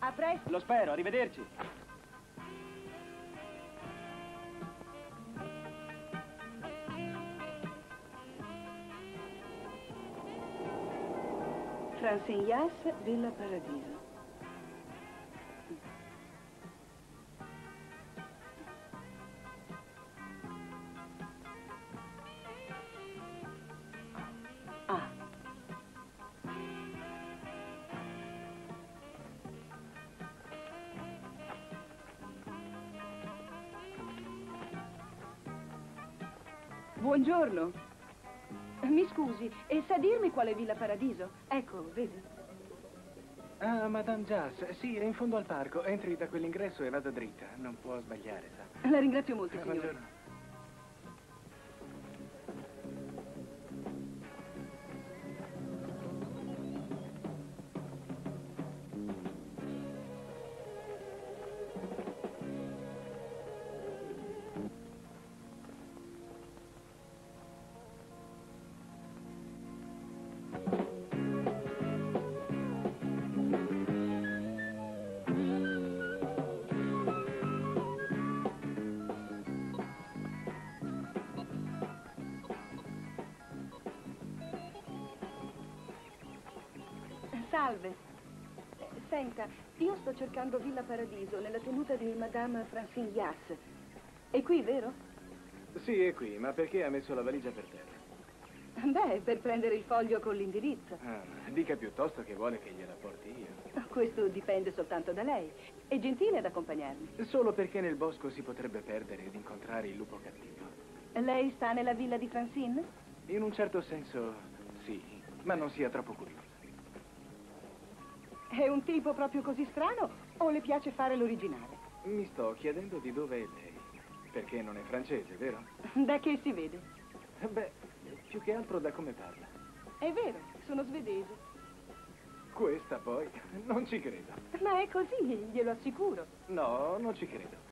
A presto. Lo spero, arrivederci. Francine Yass, Villa Paradiso. Ah. Buongiorno. Mi scusi, e sa dirmi quale Villa Paradiso? Ecco, vedi. Ah, Madame Jas, sì, è in fondo al parco. Entri da quell'ingresso e vada dritta. Non può sbagliare, sa. La ringrazio molto, signore. Buongiorno. Salve. Senta, io sto cercando Villa Paradiso nella tenuta di Madame Francine Yass. È qui, vero? Sì, è qui, ma perché ha messo la valigia per terra? Beh, per prendere il foglio con l'indirizzo. Ah, dica piuttosto che vuole che gliela porti io. Questo dipende soltanto da lei. È gentile ad accompagnarmi. Solo perché nel bosco si potrebbe perdere ed incontrare il lupo cattivo. Lei sta nella villa di Francine? In un certo senso, sì, ma non sia troppo curioso. È un tipo proprio così strano o le piace fare l'originale? Mi sto chiedendo di dove è lei. Perché non è francese, vero? Da che si vede? Beh, più che altro da come parla. È vero, sono svedese. Questa poi, non ci credo. Ma è così, glielo assicuro. No, non ci credo.